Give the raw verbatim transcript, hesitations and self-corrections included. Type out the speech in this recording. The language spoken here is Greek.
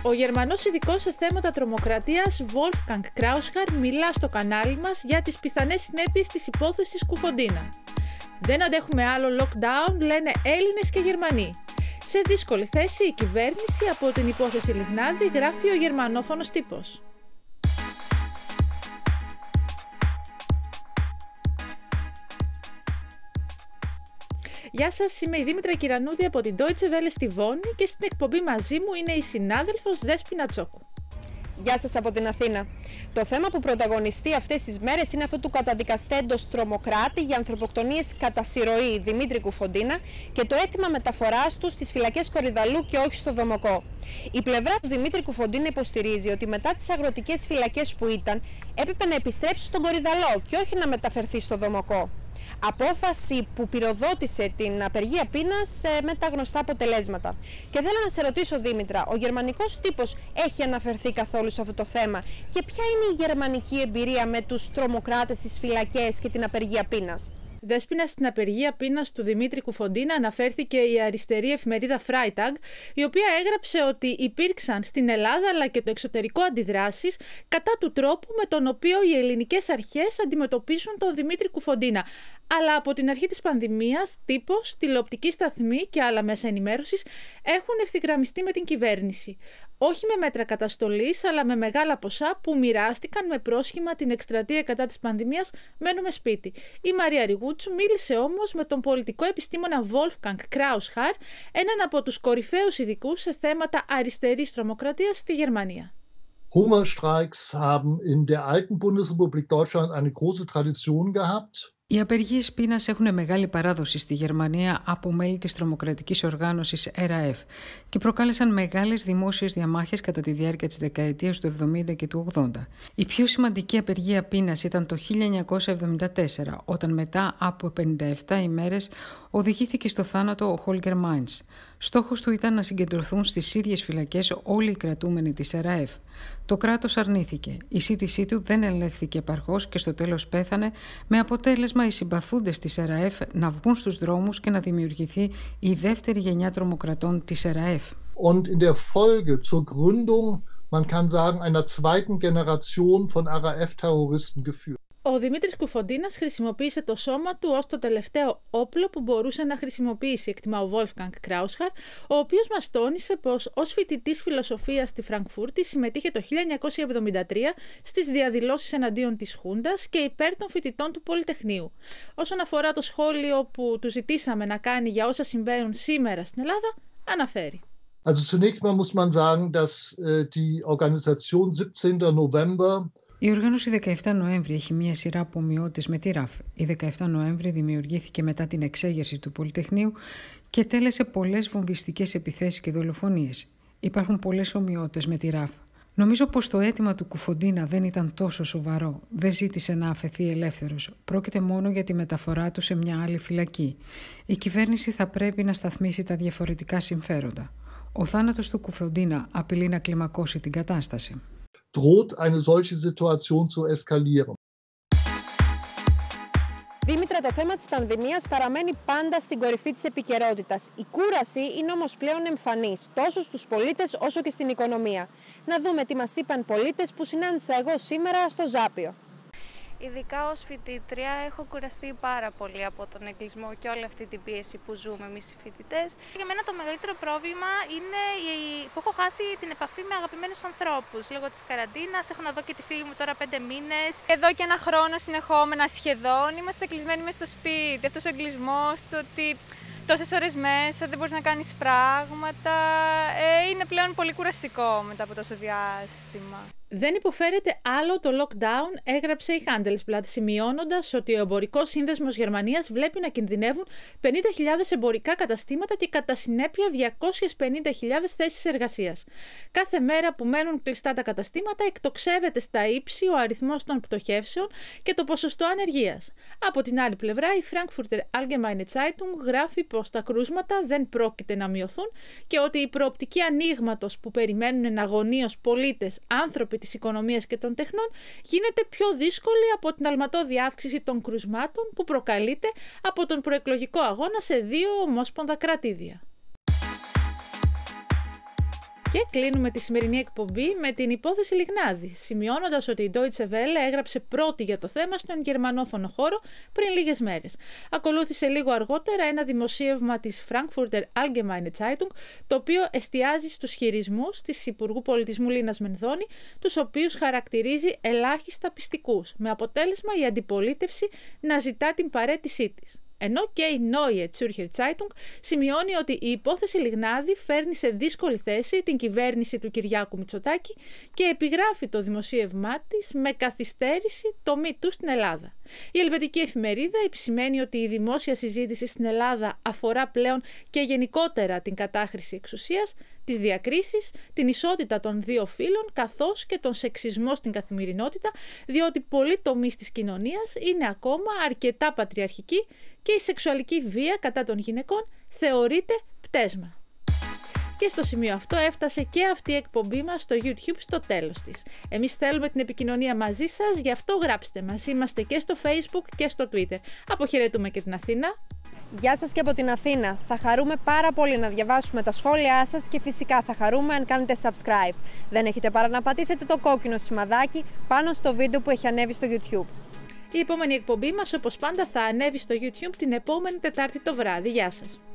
Ο Γερμανός ειδικός σε θέματα τρομοκρατίας Wolfgang Krauschar μιλά στο κανάλι μας για τις πιθανές συνέπειες της υπόθεσης Κουφοντίνα. Δεν αντέχουμε άλλο lockdown, λένε Έλληνες και Γερμανοί. Σε δύσκολη θέση η κυβέρνηση από την υπόθεση Λιγνάδη, γράφει ο γερμανόφωνος τύπος. Γεια σας, είμαι η Δήμητρα Κυρανούδη από την Deutsche Welle στη Βόνη και στην εκπομπή μαζί μου είναι η συνάδελφος Δέσποινα Τσόκου. Γεια σας από την Αθήνα. Το θέμα που πρωταγωνιστεί αυτές τις μέρες είναι αυτό του καταδικαστέντος τρομοκράτη για ανθρωποκτονίες κατά συρροή Δημήτρη Κουφοντίνα και το αίτημα μεταφοράς του στις φυλακές Κορυδαλλού και όχι στο Δομοκό. Η πλευρά του Δημήτρη Κουφοντίνα υποστηρίζει ότι μετά τις αγροτικές φυλακές που ήταν έπρεπε να επιστρέψει στον Κορυδαλλό και όχι να μεταφερθεί στο Δομοκό. Απόφαση που πυροδότησε την απεργία πείνας με τα γνωστά αποτελέσματα. Και θέλω να σε ρωτήσω, Δήμητρα, ο γερμανικός τύπος έχει αναφερθεί καθόλου σε αυτό το θέμα και ποια είναι η γερμανική εμπειρία με τους τρομοκράτες στις φυλακές και την απεργία πείνας? Δέσποινα, στην απεργία πείνας του Δημήτρη Κουφοντίνα αναφέρθηκε η αριστερή εφημερίδα Freitag, η οποία έγραψε ότι υπήρξαν στην Ελλάδα αλλά και το εξωτερικό αντιδράσεις κατά του τρόπου με τον οποίο οι ελληνικές αρχές αντιμετωπίζουν τον Δημήτρη Κουφοντίνα. Αλλά από την αρχή της πανδημίας, τύπος, τηλεοπτικοί σταθμοί και άλλα μέσα ενημέρωσης έχουν ευθυγραμμιστεί με την κυβέρνηση. Όχι με μέτρα καταστολής, αλλά με μεγάλα ποσά που μοιράστηκαν με πρόσχημα την εκστρατεία κατά της πανδημίας «Μένουμε σπίτι». Η Μαρία Ριγούτσου μίλησε όμως με τον πολιτικό επιστήμονα Wolfgang Krauschar, έναν από τους κορυφαίους ειδικούς σε θέματα αριστερής τρομοκρατίας στη Γερμανία. Hungerstreiks haben in der alten Bundesrepublik Deutschland eine große Tradition gehabt. Οι απεργίες πείνας έχουν μεγάλη παράδοση στη Γερμανία από μέλη της τρομοκρατικής οργάνωσης Ερ Α Εφ και προκάλεσαν μεγάλες δημόσιες διαμάχες κατά τη διάρκεια της δεκαετίας του εβδομήντα και του ογδόντα. Η πιο σημαντική απεργία πείνας ήταν το χίλια εννιακόσια εβδομήντα τέσσερα, όταν μετά από πενήντα επτά ημέρες οδηγήθηκε στο θάνατο ο Χόλγκερ Μάιντς. Στόχος του ήταν να συγκεντρωθούν στις ίδιες φυλακές όλοι οι κρατούμενοι της Ερ Α Εφ. Το κράτος αρνήθηκε. Η σύντησή του δεν ελέγχθηκε επαρκώς και στο τέλος πέθανε, με αποτέλεσμα οι συμπαθούντες της Ερ Α Εφ να βγουν στους δρόμους και να δημιουργηθεί η δεύτερη γενιά τρομοκρατών της Ερ Α Εφ. Und in der Folge zur Gründung, man kann sagen, einer zweiten Generation von Err Α Εφ-Terroristen geführt. Ο Δημήτρης Κουφοντίνας χρησιμοποίησε το σώμα του ως το τελευταίο όπλο που μπορούσε να χρησιμοποιήσει, εκτιμά ο Wolfgang Krauschar, ο οποίος μας τόνισε πως ως φοιτητής φιλοσοφίας στη Φραγκφούρτη συμμετείχε το χίλια εννιακόσια εβδομήντα τρία στις διαδηλώσεις εναντίον της Χούντας και υπέρ των φοιτητών του Πολυτεχνείου. Όσον αφορά το σχόλιο που του ζητήσαμε να κάνει για όσα συμβαίνουν σήμερα στην Ελλάδα, αναφέρει. Also zunächst mal muss man sagen, dass äh, die Organisation siebzehnten November. Η οργάνωση δεκαεφτά Νοέμβρη έχει μία σειρά από ομοιότητες με τη ΡΑΦ. Η δεκαεφτά Νοέμβρη δημιουργήθηκε μετά την εξέγερση του Πολυτεχνείου και τέλεσε πολλές βομβιστικές επιθέσεις και δολοφονίες. Υπάρχουν πολλές ομοιότητες με τη ΡΑΦ. Νομίζω πως το αίτημα του Κουφοντίνα δεν ήταν τόσο σοβαρό. Δεν ζήτησε να αφαιθεί ελεύθερος. Πρόκειται μόνο για τη μεταφορά του σε μια άλλη φυλακή. Η κυβέρνηση θα πρέπει να σταθμίσει τα διαφορετικά συμφέροντα. Ο θάνατος του Κουφοντίνα απειλεί να κλιμακώσει την κατάσταση. Droht eine solche Situation zu eskalieren. Δήμητρα, το θέμα της πανδημίας παραμένει πάντα στην κορυφή της επικαιρότητας. Η κούραση είναι όμως πλέον εμφανής, τόσο στους πολίτες όσο και στην οικονομία. Να δούμε τι μας είπαν πολίτες που συνάντησα εγώ σήμερα στο Ζάπιο. Ειδικά ως φοιτήτρια έχω κουραστεί πάρα πολύ από τον εγκλισμό και όλη αυτή την πίεση που ζούμε εμείς οι φοιτητές. Για μένα το μεγαλύτερο πρόβλημα είναι που έχω χάσει την επαφή με αγαπημένους ανθρώπους. Λόγω της καραντίνας, έχω να δω και τη φίλη μου τώρα πέντε μήνες. Εδώ και ένα χρόνο συνεχόμενα σχεδόν είμαστε κλεισμένοι μέσα στο σπίτι. Αυτός ο εγκλισμός, το ότι τόσες ώρες μέσα δεν μπορείς να κάνεις πράγματα, ε, είναι πλέον πολύ κουραστικό μετά από τόσο διάστημα. Δεν υποφέρεται άλλο το lockdown, έγραψε η Handelsblatt, σημειώνοντας ότι ο Εμπορικός Σύνδεσμος Γερμανίας βλέπει να κινδυνεύουν πενήντα χιλιάδες εμπορικά καταστήματα και κατά συνέπεια διακόσιες πενήντα χιλιάδες θέσεις εργασίας. Κάθε μέρα που μένουν κλειστά τα καταστήματα εκτοξεύεται στα ύψη ο αριθμός των πτωχεύσεων και το ποσοστό ανεργίας. Από την άλλη πλευρά, η Frankfurter Allgemeine Zeitung γράφει πως τα κρούσματα δεν πρόκειται να μειωθούν και ότι η προοπτική ανοίγματος που περιμένουν εναγωνίως πολίτες, άνθρωποι της οικονομίας και των τεχνών γίνεται πιο δύσκολη από την αλματώδη αύξηση των κρουσμάτων που προκαλείται από τον προεκλογικό αγώνα σε δύο ομόσπονδα κρατήδια. Και κλείνουμε τη σημερινή εκπομπή με την υπόθεση Λιγνάδη, σημειώνοντας ότι η Deutsche Welle έγραψε πρώτη για το θέμα στον γερμανόφωνο χώρο πριν λίγες μέρες. Ακολούθησε λίγο αργότερα ένα δημοσίευμα της Frankfurter Allgemeine Zeitung, το οποίο εστιάζει στους χειρισμούς της Υπουργού Πολιτισμού Λίνας Μενδώνη, τους οποίους χαρακτηρίζει ελάχιστα πιστικούς, με αποτέλεσμα η αντιπολίτευση να ζητά την παραίτησή της. Ενώ και η Neue Zürcher Zeitung σημειώνει ότι η υπόθεση Λιγνάδη φέρνει σε δύσκολη θέση την κυβέρνηση του Κυριάκου Μητσοτάκη και επιγράφει το δημοσίευμά της με καθυστέρηση το MeToo στην Ελλάδα. Η ελβετική εφημερίδα επισημαίνει ότι η δημόσια συζήτηση στην Ελλάδα αφορά πλέον και γενικότερα την κατάχρηση εξουσίας, τις διακρίσεις, την ισότητα των δύο φύλων, καθώς και τον σεξισμό στην καθημερινότητα, διότι πολλοί τομείς της κοινωνίας είναι ακόμα αρκετά πατριαρχικοί και η σεξουαλική βία κατά των γυναικών θεωρείται πτέσμα. Και στο σημείο αυτό έφτασε και αυτή η εκπομπή μας στο YouTube στο τέλος της. Εμείς θέλουμε την επικοινωνία μαζί σας, γι' αυτό γράψτε μας. Είμαστε και στο Facebook και στο Twitter. Αποχαιρετούμε και την Αθήνα. Γεια σας και από την Αθήνα. Θα χαρούμε πάρα πολύ να διαβάσουμε τα σχόλιά σας και φυσικά θα χαρούμε αν κάνετε subscribe. Δεν έχετε παρά να πατήσετε το κόκκινο σημαδάκι πάνω στο βίντεο που έχει ανέβει στο YouTube. Η επόμενη εκπομπή μας, όπως πάντα, θα ανέβει στο YouTube την επόμενη Τετάρτη το βράδυ. Γεια σας.